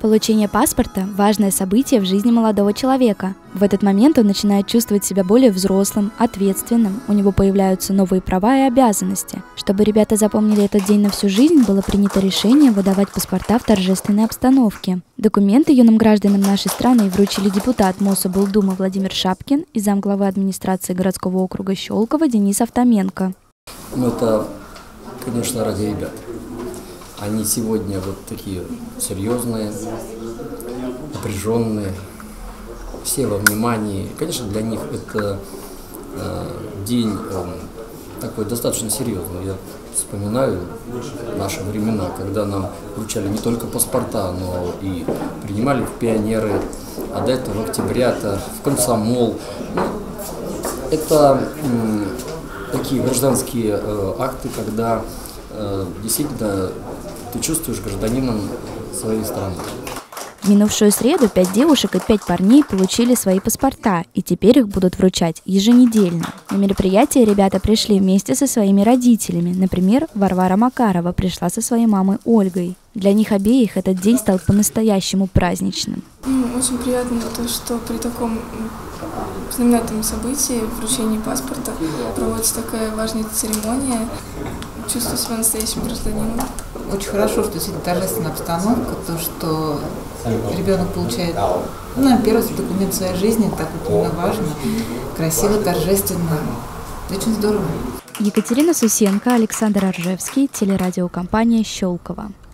Получение паспорта – важное событие в жизни молодого человека. В этот момент он начинает чувствовать себя более взрослым, ответственным, у него появляются новые права и обязанности. Чтобы ребята запомнили этот день на всю жизнь, было принято решение выдавать паспорта в торжественной обстановке. Документы юным гражданам нашей страны вручили депутат Мособлдумы Владимир Шапкин и замглавы администрации городского округа Щелково Денис Автоменко. Это, конечно, ради ребят. Они сегодня вот такие серьезные, напряженные, все во внимании. Конечно, для них это день такой достаточно серьезный. Я вспоминаю наши времена, когда нам вручали не только паспорта, но и принимали в пионеры, а до этого в октябрята, в комсомол. Это такие гражданские акты, когда действительно ты чувствуешь гражданином своей страны. В минувшую среду 5 девушек и 5 парней получили свои паспорта, и теперь их будут вручать еженедельно. На мероприятие ребята пришли вместе со своими родителями. Например, Варвара Макарова пришла со своей мамой Ольгой. Для них обеих этот день стал по-настоящему праздничным. Очень приятно то, что при таком знаменательном событии, вручении паспорта, проводится такая важная церемония. Чувствую себя настоящим гражданином. Очень хорошо, что действительно торжественная обстановка, то, что ребенок получает, первый документ в своей жизни, так вот именно важно, красиво, торжественно. Очень здорово. Екатерина Сусенко, Александр Аржевский, телерадиокомпания «Щелково».